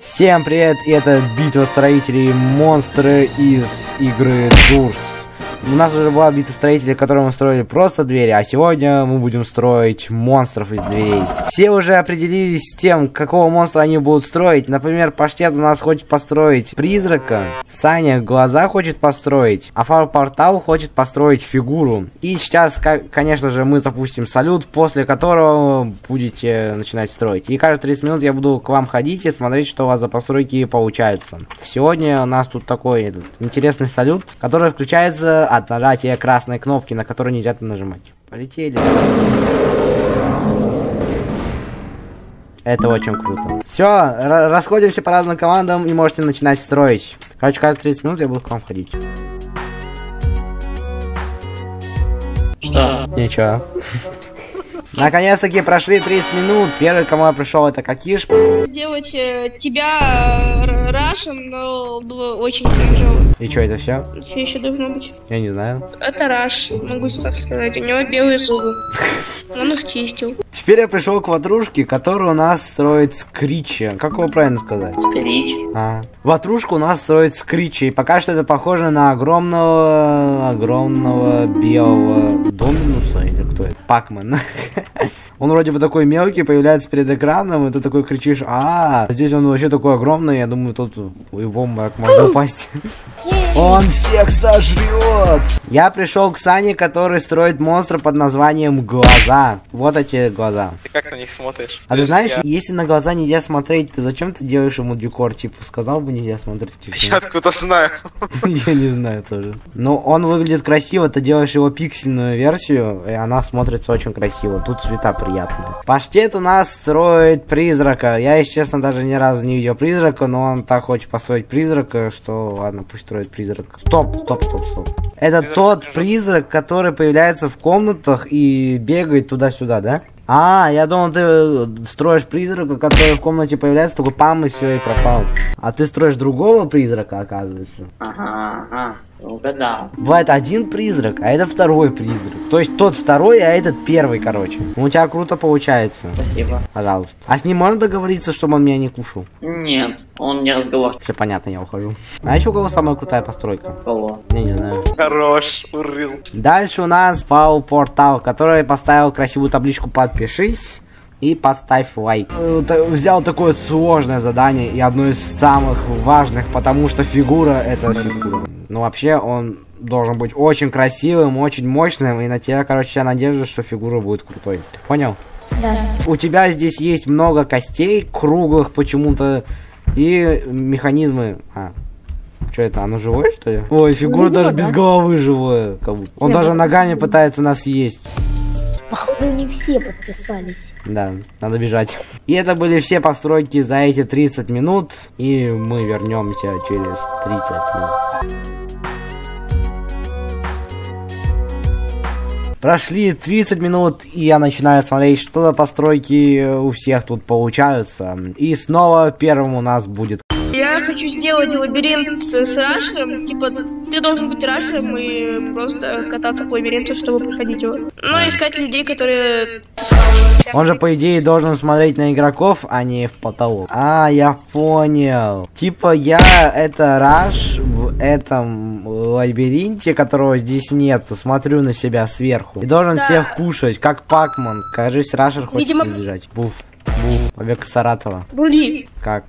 Всем привет, и это битва строителей монстры из игры Дурс. У нас уже была битва строителей, в которой мы строили просто двери, а сегодня мы будем строить монстров из дверей. Все уже определились с тем, какого монстра они будут строить. Например, Паштет у нас хочет построить призрака, Саня глаза хочет построить, а Фар Портал хочет построить фигуру. И сейчас, конечно же, мы запустим салют, после которого будете начинать строить. И каждые 30 минут я буду к вам ходить и смотреть, что у вас за постройки получаются. Сегодня у нас тут такой интересный салют, который включается от нажатия красной кнопки, на которую нельзя нажимать. Полетели. Это очень круто. Все, расходимся по разным командам и можете начинать строить. Короче, каждые 30 минут я буду к вам ходить. Что? Ничего. Наконец-таки прошли 30 минут. Первый, кому я пришел, это Какиш. Сделать тебя Рашем, но было очень тяжело. И что, это все? Что еще должно быть? Я не знаю. Это Раш, могу так сказать. У него белые зубы. Он их чистил. Теперь я пришел к ватрушке, которую у нас строит Скричи. Как его правильно сказать? Скрич. Ватрушку у нас строит Скричи. И пока что это похоже на огромного белого Доминуса. Или кто это? Пакмен. Он вроде бы такой мелкий, появляется перед экраном, и ты такой кричишь: здесь он вообще такой огромный, я думаю, тут его можно упасть. Он всех сожрет! Я пришел к Сане, который строит монстра под названием Глаза. Вот эти глаза. Ты как на них смотришь? А ты знаешь, если на глаза нельзя смотреть, то зачем ты делаешь ему декор? Типа, сказал бы, нельзя смотреть. Я откуда знаю. Я не знаю тоже. Но он выглядит красиво, ты делаешь его пиксельную версию, и она смотрится очень красиво. Тут цвета приятные. Паштет у нас строит призрака. Я, если честно, даже ни разу не видел призрака, но он так хочет построить призрака, что ладно, пусть строит призрак. Стоп. Это тот призрак, который появляется в комнатах и бегает туда-сюда, да? Я думал, ты строишь призрака, который в комнате появляется, такой пам, и все, и пропал. А ты строишь другого призрака, оказывается. Ага, угадал. Бывает один призрак, а это второй призрак. То есть тот второй, а этот первый, короче. У тебя круто получается. Спасибо. Пожалуйста. А с ним можно договориться, чтобы он меня не кушал? Нет, он не разговаривает. Все понятно, я ухожу. А еще у кого самая крутая постройка? Кого? Я не знаю. Хорош, урыл. Дальше у нас Фар Портал, который поставил красивую табличку «Подпишись» и поставь лайк. Взял такое сложное задание и одно из самых важных, потому что фигура это фигура. Ну вообще он должен быть очень красивым, очень мощным, и на тебя, короче, я надеюсь, что фигура будет крутой. Понял? Да. У тебя здесь есть много костей, круглых почему-то, и механизмы. Что это, оно живое, что ли? Ой, фигура даже без головы живое. Он даже ногами пытается нас съесть. Походу, не все подписались. Да, надо бежать. И это были все постройки за эти 30 минут. И мы вернемся через 30 минут. Прошли 30 минут, и я начинаю смотреть, что за постройки у всех тут получаются. И снова первым у нас будет... Я хочу сделать лабиринт с Рашем. Типа, ты должен быть Рашем и просто кататься по лабиринту, чтобы проходить его. Ну, искать людей, которые... Он же, по идее, должен смотреть на игроков, а не в потолок. Я понял. Типа, это Раш в этом лабиринте, которого здесь нет, смотрю на себя сверху. И должен всех кушать, как Пакман. Кажись, Рашер хочет избежать. Буф. Побег из Саратова. Були. Как?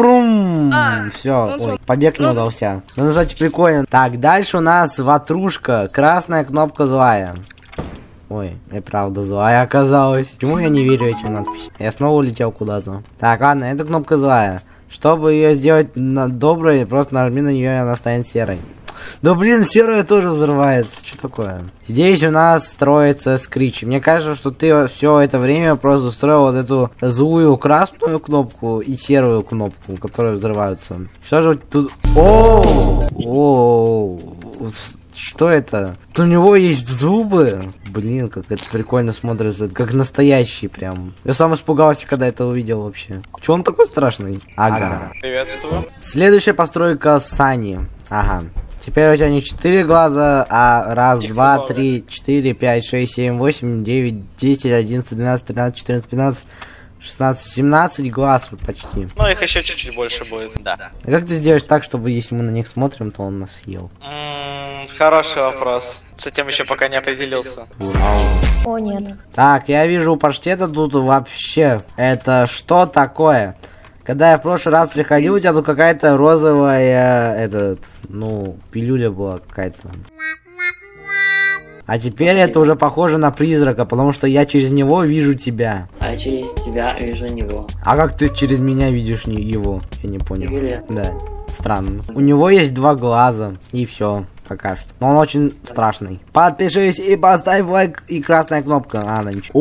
Все, побег не удался. Ну, кстати, прикольно. Так, дальше у нас ватрушка. Красная кнопка злая. Ой, и правда злая оказалась. Почему я не верю этим надписям? Я снова улетел куда-то. Так, ладно, эта кнопка злая. Чтобы ее сделать доброй, просто нажми на нее, и она станет серой. Да блин, серая тоже взрывается. Что такое? Здесь у нас строится Скрич. Мне кажется, что ты все это время просто строил вот эту злую красную кнопку и серую кнопку, которые взрываются. Что же тут... Что это? У него есть зубы. Блин, как это прикольно смотрится. Как настоящий прям. Я сам испугался, когда это увидел вообще. Чего он такой страшный? Ага. Приветствую. Следующая постройка Сани. Ага. Теперь у тебя не 4 глаза, а раз, два, 3, 4, 5, 6, 7, 8, 9, 10, 11, 12, 13, 14, 15, 16-17 глаз вот почти. Ну, их еще чуть-чуть больше будет. Да. А как ты сделаешь так, чтобы если мы на них смотрим, то он нас съел? Хороший вопрос. С этим еще пока не определился. О, нет. Так, я вижу у паштета тут вообще. Это что такое? Когда я в прошлый раз приходил, у тебя тут какая-то розовая, пилюля была какая-то. А теперь это уже похоже на призрака, потому что я через него вижу тебя. А через тебя вижу него. А как ты через меня видишь его? Я не понял. Или... Да, странно. У него есть 2 глаза, и все. Пока что. Но он очень страшный. Подпишись и поставь лайк и красная кнопка. Она ничего.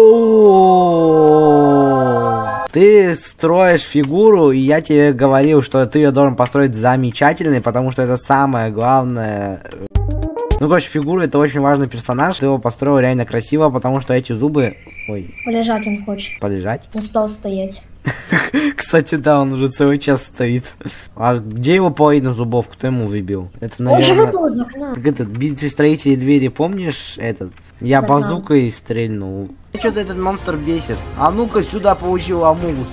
О-о-о-о-о-о. Ты строишь фигуру, и я тебе говорил, что ты ее должен построить замечательной, потому что это самое главное. Ну, короче, фигура — это очень важный персонаж. Ты его построил реально красиво, потому что эти зубы... Ой. Полежать он хочет. Полежать? Устал стоять. Кстати, да, он уже целый час стоит. А где его половина зубов? Кто ему выбил? Это, Он же наверное... выпал из окна. Как этот, битве строителей двери, помнишь этот? Я Из окна. базукой стрельнул. Что-то этот монстр бесит. А ну-ка сюда, получил амугус.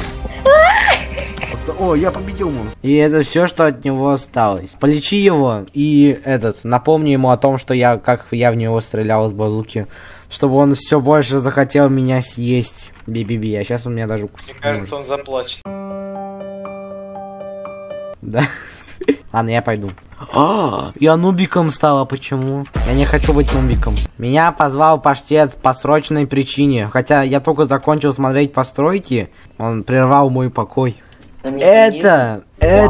О, я победил монстра. И это все, что от него осталось. Полечи его и напомни ему о том, что как я в него стрелял из базуки. Чтобы он все больше захотел меня съесть. Би-би-би, а сейчас он меня даже укусил. Мне кажется, он заплачет. Да. Ладно, я пойду. Я нубиком стала, почему? Я не хочу быть нубиком. Меня позвал паштет по срочной причине. Хотя я только закончил смотреть постройки. Он прервал мой покой. Это,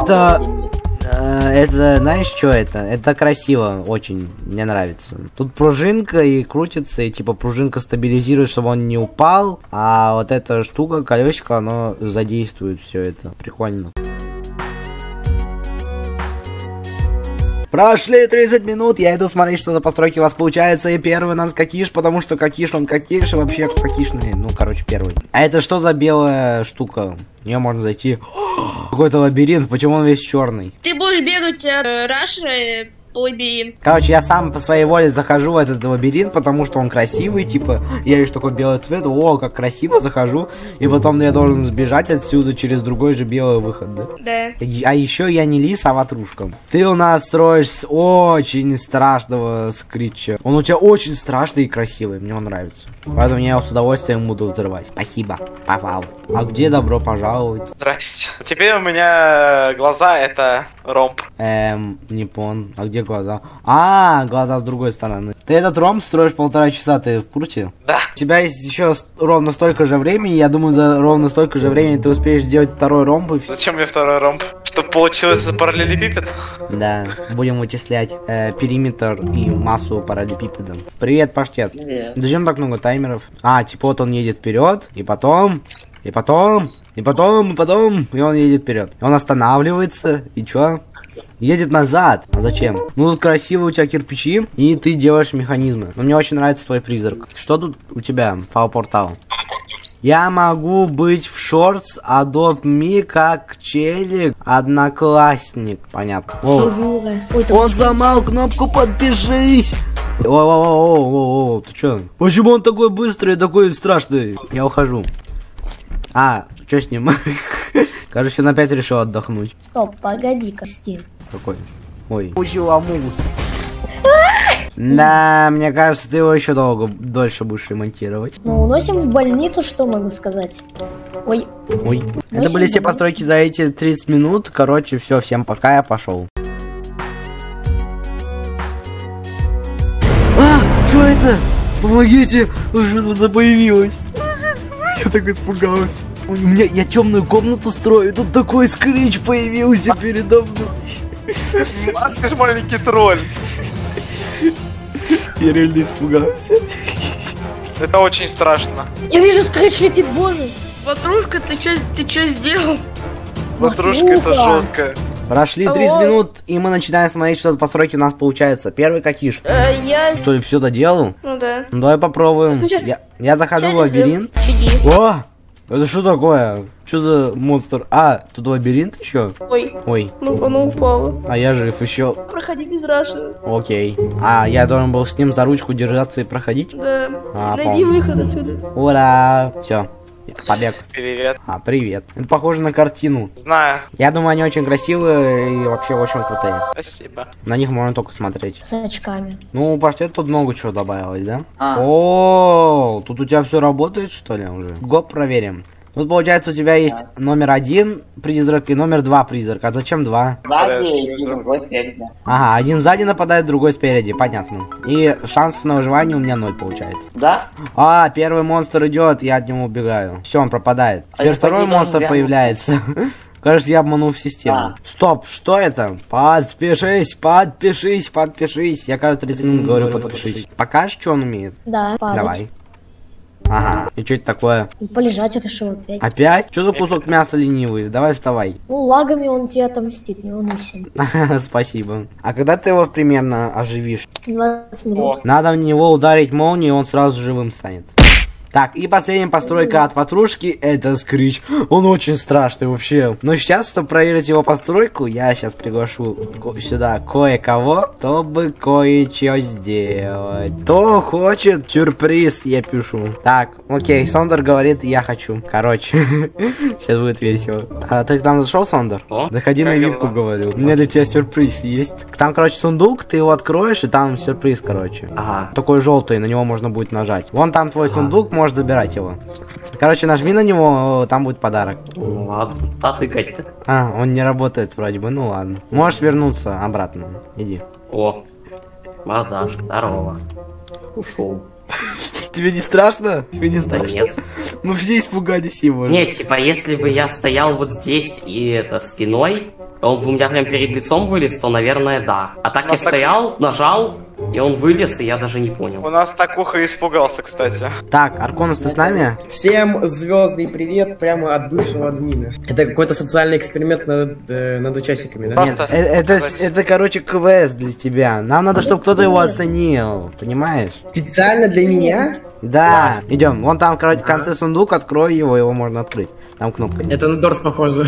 знаешь, что это? Это красиво, очень, мне нравится. Тут пружинка и крутится, и типа пружинка стабилизирует, чтобы он не упал, а вот эта штука, колесико, оно задействует все это. Прикольно. Прошли 30 минут, я иду смотреть, что за постройки у вас получается. И первый у нас Кокиш, потому что Кокиш, он Кокиш, и вообще Кокишный, первый. А это что за белая штука? В нее можно зайти. Какой-то лабиринт, почему он весь черный? Ты будешь бегать от Рашера по лабиринту. Короче, я сам по своей воле захожу в этот лабиринт, потому что он красивый, типа, я вижу такой белый цвет, о, как красиво, захожу, и потом я должен сбежать отсюда через другой же белый выход, да? Да. А еще я не лис, а ватрушка. Ты у нас строишь очень страшного скритча. Он у тебя очень страшный и красивый, мне он нравится. Поэтому я его с удовольствием буду взрывать. Спасибо, попал. А где добро пожаловать? Здрасте. Теперь у меня глаза — это ромб. Не понял. А где глаза? А, глаза с другой стороны. Ты этот ромб строишь 1,5 часа, ты в курсе? Да. У тебя есть еще ровно столько же времени, я думаю, за ровно столько же времени ты успеешь сделать второй ромб и все. Зачем мне второй ромб? Чтобы получился параллелепипед? Да, будем вычислять периметр и массу параллелепипеда. Привет, паштет. Привет. Зачем так много таймеров? А, типа вот он едет вперед, и потом, и он едет вперед. Он останавливается, и чё? Едет назад. А зачем? Ну, тут красивые у тебя кирпичи, и ты делаешь механизмы. Но мне очень нравится твой призрак. Что тут у тебя, Фау-портал? Я могу быть в шортс Adopt Me как челик, одноклассник. Понятно. Фигура. Ой, там Он сломал кнопку подпишись. О, ты чё? Почему он такой быстрый, такой страшный? Я ухожу. А, что с ним? Кажется, он опять решил отдохнуть. Стоп, погоди-ка, Стив. Какой? Ой. Учил амугус. Да, мне кажется, ты его еще дольше будешь ремонтировать. Ну, уносим в больницу, что могу сказать? Ой. Ой. Это были все постройки за эти 30 минут. Короче, все, всем пока, я пошел. А, что это? Помогите! Что-то появилось. Я так испугался. Я темную комнату строю, тут такой скрич появился передо мной. А ты ж маленький тролль. Я реально испугался. Это очень страшно. Я вижу, скретч летит, боже. Ватрушка, ты чё сделал? Ватрушка — это жестко. Прошли 30 минут, и мы начинаем смотреть, что за постройки у нас получается. Первый Кокиш. Я... Что ли, все доделал? Ну да. Ну давай попробуем. Сначала- Я захожу в лабиринт. Чиди. О! Это что такое? Что за монстр? А, тут лабиринт еще? Ой, Ой, ну оно упало. а я жив еще. Проходи без Рашера. Окей. А, я должен был с ним за ручку держаться и проходить? Да. А, Найди помню. выход отсюда. Ура! Все. Побег. Привет. Привет. Это похоже на картину. Знаю. Я думаю, они очень красивые и вообще очень крутые. Спасибо. На них можно только смотреть. С очками. Ну, паштет тут много чего добавилось, да? А. О, тут у тебя все работает, что ли, уже? Гоп, проверим. Тут, получается, у тебя есть номер 1 призрак и номер 2 призрак. А зачем 2? Сзади и другой спереди. Ага, один сзади нападает, другой спереди, понятно. И шансов на выживание у меня 0 получается. Да? Первый монстр идет, я от него убегаю. Все, он пропадает. Теперь я второй должен монстр вернуться. появляется. Кажется, я обманул систему. Стоп, что это? Подпишись. Я, кажется, 30 минут говорю подпишись. Покажешь, что он умеет? Да, падать. Давай. Ага, и что это такое? Полежать решил опять. Опять? Что за кусок мяса ленивый? Давай вставай. Ну, лагами он тебе отомстит, не волнуйся. Спасибо. А когда ты его примерно оживишь? 20 минут. Надо в него ударить молнией, и он сразу живым станет. Так, и последняя постройка от ватрушки, это Скрич. Он очень страшный вообще. Но сейчас, чтобы проверить его постройку, я сейчас приглашу сюда кое-кого, чтобы кое-что сделать. Кто хочет сюрприз, я пишу. Так, окей, Сондер говорит, я хочу. Короче, сейчас будет весело. Ты там зашел, Сондер? Заходи на вилку, говорю. У меня для тебя сюрприз есть. Там, короче, сундук, ты его откроешь, и там сюрприз, короче. Ага. Такой желтый, на него можно будет нажать. Вон там твой сундук, можешь забирать его. Короче, нажми на него, там будет подарок. Ну ладно, потыкать-то. Он не работает вроде бы, ну ладно. Можешь вернуться обратно, иди. О, мордашка, здорово. Ушел. Тебе не страшно? Тебе не Да страшно? нет. Мы все испугались его. Нет, типа, если бы я стоял вот здесь и это спиной, он бы у меня прям перед лицом вылез, то, наверное, да. А так я стоял, нажал, и он вылез, и я даже не понял. У нас Такуха испугался, кстати. Так, Арконус, ты с нами? Всем звездный привет прямо от бывшего админа. Это какой-то социальный эксперимент над участниками, да? Просто Это, короче, КВС для тебя. Нам надо, чтобы кто-то его оценил. Понимаешь? Специально для меня? Да. Идем. Вон там, короче, в конце сундук, открой его можно открыть. Там кнопка. Это на Дорс похоже.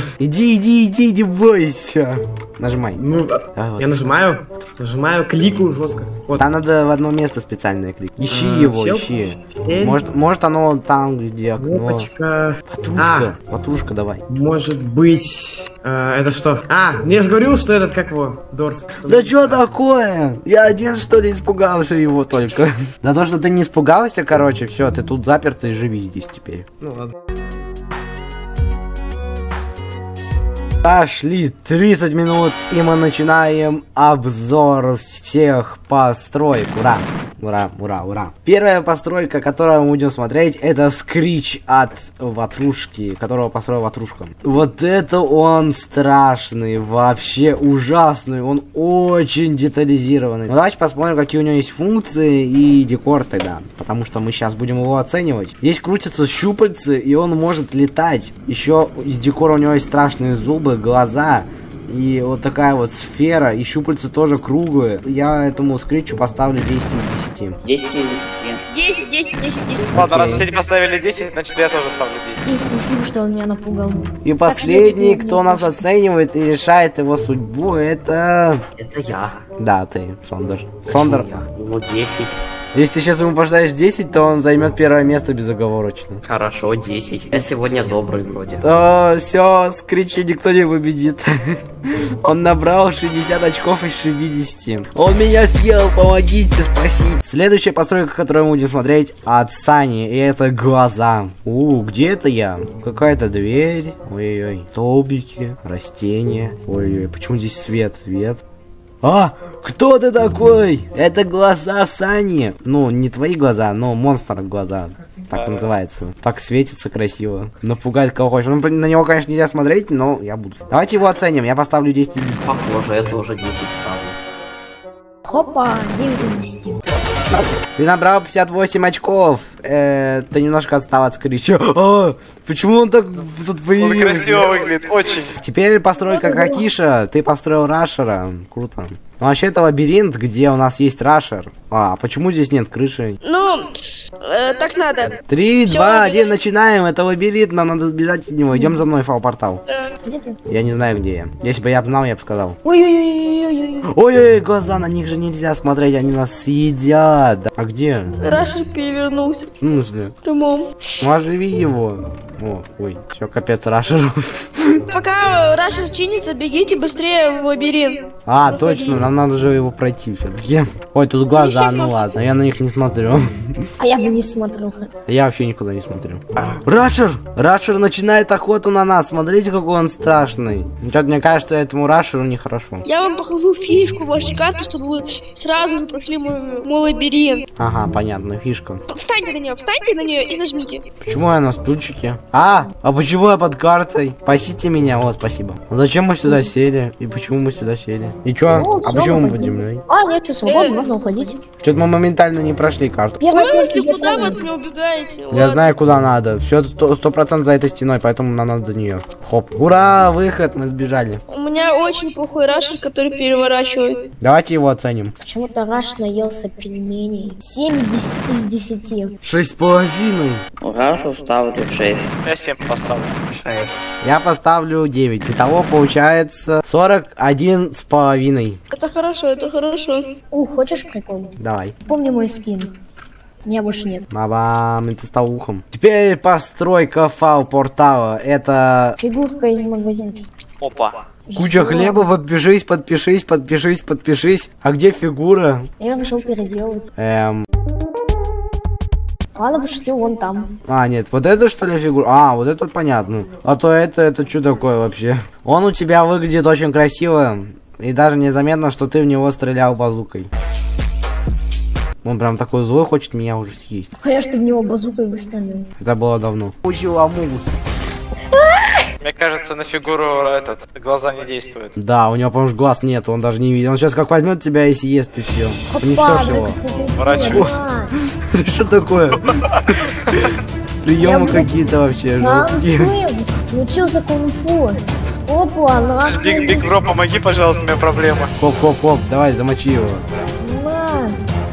Иди, бойся. Нажимай. Ну, Давай, вот. я нажимаю, кликаю жестко. Вот. Там надо в одно место специальное клик. Ищи его, щелк. ищи. Окей. Может оно там, где окно. Кнопочка. Ватрушка, давай. Может быть... это что? Я же говорил, что этот, как его, Дорс. Да что такое? Я один, что ли, испугался его только. За то, что ты не испугался, короче, все, ты тут заперт и живи здесь теперь. Ну ладно. Пошли 30 минут, и мы начинаем обзор всех построек. Ура! Ура, ура, ура. Первая постройка, которую мы будем смотреть, это Скрич от Ватрушки, которого построил Ватрушка. Вот это он страшный, вообще ужасный, он очень детализированный. Ну, давайте посмотрим, какие у него есть функции и декор тогда, потому что мы сейчас будем его оценивать. Здесь крутятся щупальцы, и он может летать. Еще из декора у него есть страшные зубы, глаза. И вот такая вот сфера, и щупальца тоже круглые. Я этому Скричу поставлю 10 из 10. 10 из 10. 10. Ладно, раз все поставили 10, значит я тоже ставлю 10. Спасибо, что он меня напугал. И последний, кто нас оценивает и решает его судьбу, это... Это я. Да, ты, Сондер. Почему Сондер, я? Ну, 10. если ты сейчас ему поставишь 10, то он займет первое место безоговорочно. Хорошо, 10. Я сегодня добрый вроде. Все, Скрича никто не победит. Он набрал 60 очков из 60. Он меня съел, помогите, спасите. Следующая постройка, которую мы будем смотреть, от Сани, и это глаза. Где это я? Какая-то дверь. Ой-ой-ой. Столбики, растения. Ой-ой, почему здесь свет? Кто ты такой? Это глаза Сани. Ну, не твои глаза, но монстр глаза. Так называется. Так светится красиво. Напугает кого хочешь. Ну, на него, конечно, нельзя смотреть, но я буду. Давайте его оценим. Я поставлю 10 из 10. Похоже, это уже 10 ставлю. Хопа, 9 из 10. Ты набрал 58 очков. Ты немножко отстал от Скрича. Почему он так тут Он появился? красиво выглядит, очень. Теперь постройка Какиша. Ты построил Рашера. Круто. Ну, вообще, это лабиринт, где у нас есть Рашер. А почему здесь нет крыши? Ну, так надо. 3, Всё, 2, 1, давай. начинаем. Это лабиринт, нам надо сбежать от него. Идем за мной, фал-портал. Где ты? Я не знаю, где я. Если бы я знал, я бы сказал. Ой-ой-ой-ой-ой. Ой-ой-ой, глаза, на них же нельзя смотреть, они нас съедят. А где? Рашер перевернулся В смысле? в прямом. Ну, оживи его. О, ой, все, капец, Рашер. Пока Рашер чинится, бегите быстрее в лабиринт. А, точно, нам надо же его пройти все-таки. Ой, тут глаза, ну ладно, я на них не смотрю. А я вниз смотрю. Я вообще никуда не смотрю. Рашер! Рашер начинает охоту на нас. Смотрите, какой он страшный. Что-то мне кажется, этому Рашеру нехорошо. Я вам покажу фишку вашей карты, чтобы вы сразу же прошли мой лабиринт. Ага, понятно, фишка. Встаньте на нее и зажмите. Почему я на стульчике? А почему я под картой? Спасите меня, вот, спасибо. Зачем мы сюда сели? И почему мы сюда сели? И чё? Ну, А всё, почему мы мы под землей? А, нет, все свободно, можно уходить. Что-то мы моментально не прошли карту. В смысле, куда вы от меня убегаете? Я знаю, куда надо. Все 100% за этой стеной, поэтому нам надо за нее. Хоп. Ура, выход, мы сбежали. У меня очень плохой Рашер, который переворачивает. Давайте его оценим. Почему-то Раш наелся пельменей. 7 из 10. 6,5. Рашу ставлю 6. Я 7 поставлю. 6. Я поставлю 9. Итого получается 41,5. Это хорошо, это хорошо. Хочешь прикол? Давай. Помни мой скин. Меня больше нет. Бабам, это стал ухом. Теперь постройка фау-портала. Это Фигурка из магазинчика. Опа. куча хлеба. Подпишись. А где фигура? Я решил переделать. Ладно, пошутил, вон там. А, нет, вот это что ли фигура? А, вот это понятно. А то это что такое вообще? Он у тебя выглядит очень красиво. И даже незаметно, что ты в него стрелял базукой. Он прям такой злой, хочет меня уже съесть. Конечно, в него базукой бы стрелял. Это было давно. Учил Амугус. Мне кажется, на фигуру глаза не действуют. Да, у него, по-моему, глаз нет, он даже не видит. Он сейчас как возьмет тебя и съест, и все. Уничтожь его. Ворачивайся. Это что такое? Приемы какие-то вообще жесткие. Учился кунг-фу. Опа, нахуй. Биг Бро, помоги, пожалуйста, у меня проблема. Хоп, давай, замочи его. На.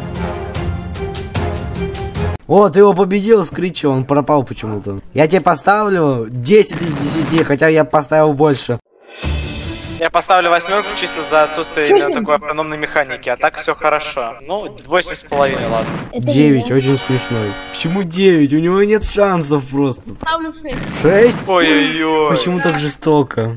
О, ты его победил, Скричи, он пропал почему-то. Я тебе поставлю 10 из 10, хотя я поставил больше. Я поставлю 8 чисто за отсутствие именно такой автономной механики, а так все хорошо. Ну, 8,5, ладно. Это 9, я. очень смешной. Почему 9? У него нет шансов просто. Ставлю 6. 6? Ой-ой-ой. Почему так жестоко?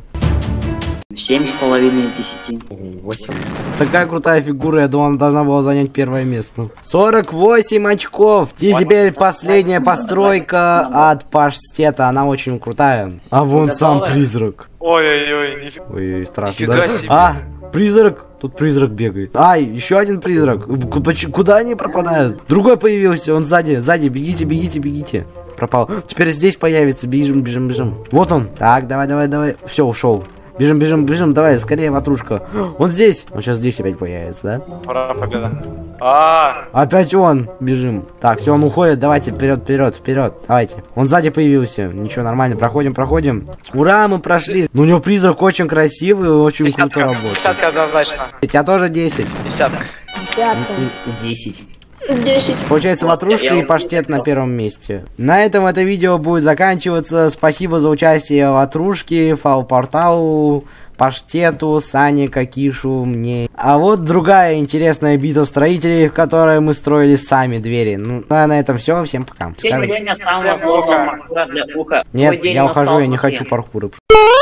7,5 из 10. 8. Такая крутая фигура, я думал, она должна была занять первое место. 48 очков. И теперь последняя постройка от паштета. Она очень крутая. А вон сам призрак. Ой-ой-ой. Ой, страшно. Нифига Да? себе. А, призрак. Тут призрак бегает. Ай, еще один призрак. Куда они пропадают? Другой появился, он сзади. Бегите. Пропал. Теперь здесь появится. Бежим. Вот он. Так, давай. Все, ушел. Бежим, давай, скорее, ватрушка. Он здесь. Он сейчас здесь опять появится, да? Пора, победа. Опять он. Бежим. Так, все, он уходит. Давайте, вперед. Давайте. Он сзади появился. Ничего, нормально. Проходим. Ура, мы прошли. Ну, у него призрак очень красивый и очень круто работает. 10 однозначно. У тебя тоже 10. 10. 10. 10. Получается, ватрушка и паштет на первом месте. На этом это видео будет заканчиваться. Спасибо за участие ватрушки, фау-порталу, паштету, Сане, Какишу, мне. А вот другая интересная битва строителей, в которой мы строили сами двери. Ну, а на этом все. Всем пока. Сегодня самого сложного паркура для уха. Нет, Твой день я ухожу, настал, я не смотри. хочу паркура.